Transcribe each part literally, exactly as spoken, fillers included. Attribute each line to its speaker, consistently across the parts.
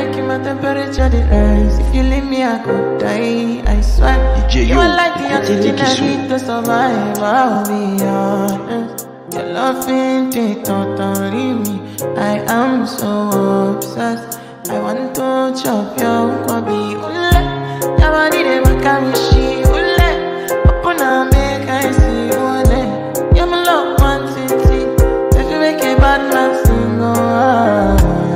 Speaker 1: making my temperature the rise. If you leave me, I could die. I swear. You are like the oxygen I need to survive. I'll be honest. Your love ain't it totally me. I am so obsessed. I want to chop your kwabi. Ule, your body they want carry she. Ule, open up make I see ule. You're my love Nwantiti. If you make a bad man sing, oh ah.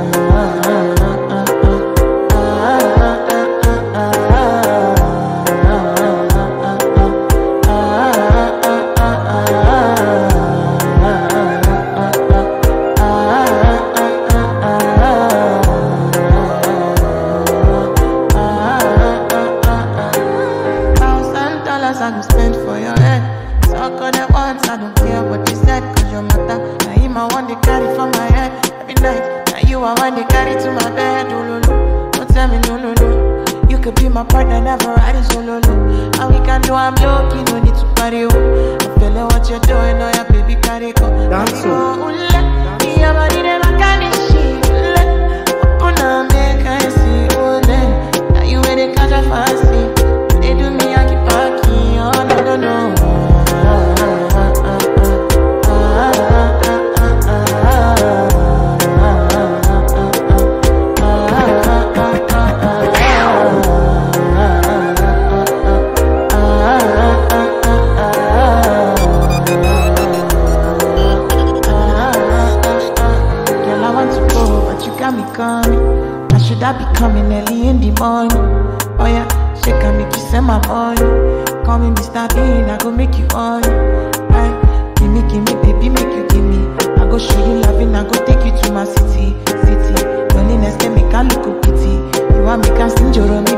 Speaker 1: I go spend for your head. Talk all that once, I don't care what they said. Cause your matter, now him I want to carry for my head. Every night, now you I want to carry to my bed. Oh, no, no, don't tell me no, no, no. You could be my partner, never ride it solo, no. And we can do, I'm lucky, no need to party, oh. I feel like what you're doing, oh yeah, baby, carry go. Dance so. Make I see, oh, now you ain't a catch a fancy. They do me, I keep parking, oh, no, no, no. Girl, I want to go, but you got me coming. Now should I be coming early in the morning? Oh yeah. Shake and make you send my money. Call me Mister Bean, I go make you on. Aye, gimme, gimme, baby, make you gimme. I go show you loving, I go take you to my city, city. Loneliness can make a look pity. You want me can sing your